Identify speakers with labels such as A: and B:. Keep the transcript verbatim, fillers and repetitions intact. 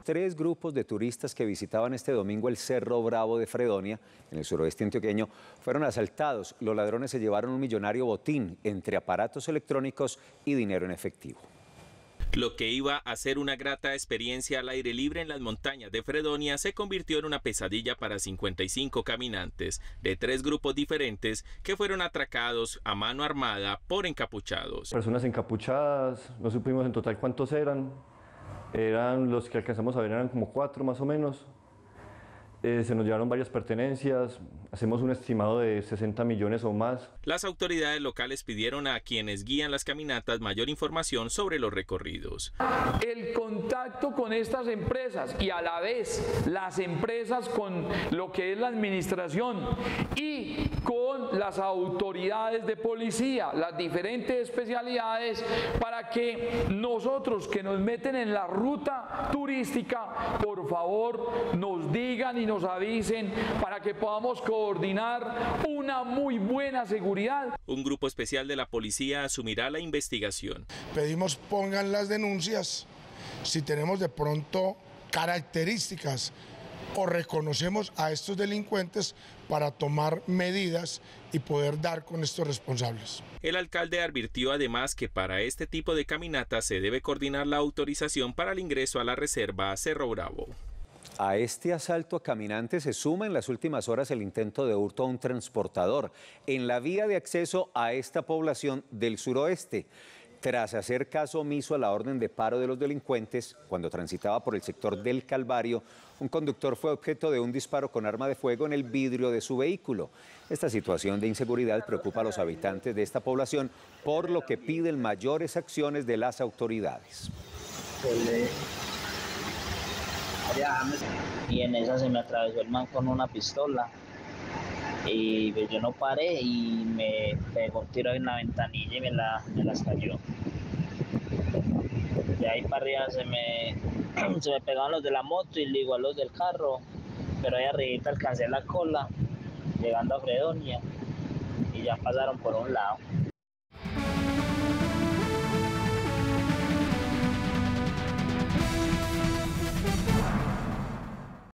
A: tres grupos de turistas que visitaban este domingo el Cerro Bravo de Fredonia, en el suroeste antioqueño, fueron asaltados. Los ladrones se llevaron un millonario botín entre aparatos electrónicos y dinero en efectivo.
B: Lo que iba a ser una grata experiencia al aire libre en las montañas de Fredonia se convirtió en una pesadilla para cincuenta y cinco caminantes de tres grupos diferentes que fueron atracados a mano armada por encapuchados.
C: Personas encapuchadas, no supimos en total cuántos eran, eran los que alcanzamos a ver, eran como cuatro más o menos. Eh, se nos llevaron varias pertenencias, hacemos un estimado de sesenta millones o más.
B: Las autoridades locales pidieron a quienes guían las caminatas mayor información sobre los recorridos.
D: El contacto con estas empresas y a la vez las empresas con lo que es la administración y con las autoridades de policía, las diferentes especialidades, para que nosotros que nos meten en la ruta turística, por favor nos digan y nos avisen para que podamos coordinar una muy buena seguridad.
B: Un grupo especial de la policía asumirá la investigación.
E: Pedimos pongan las denuncias si tenemos de pronto características o reconocemos a estos delincuentes para tomar medidas y poder dar con estos responsables.
B: El alcalde advirtió además que para este tipo de caminatas se debe coordinar la autorización para el ingreso a la reserva Cerro Bravo.
A: A este asalto a caminantes se suma en las últimas horas el intento de hurto a un transportador en la vía de acceso a esta población del suroeste. Tras hacer caso omiso a la orden de paro de los delincuentes, cuando transitaba por el sector del Calvario, un conductor fue objeto de un disparo con arma de fuego en el vidrio de su vehículo. Esta situación de inseguridad preocupa a los habitantes de esta población, por lo que piden mayores acciones de las autoridades.
F: Y en esa se me atravesó el man con una pistola y pues yo no paré y me pegó un tiro en la ventanilla y me la, me la estalló. De ahí para arriba se me, se me pegaban los de la moto y igual los del carro, pero ahí arribita alcancé la cola llegando a Fredonia y ya pasaron por un lado.